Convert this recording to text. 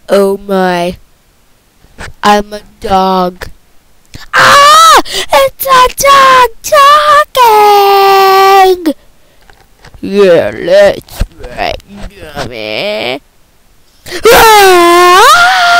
Oh my, I'm a dog. Ah! It's a dog talking! Yeah, let's ride, dummy. Ah!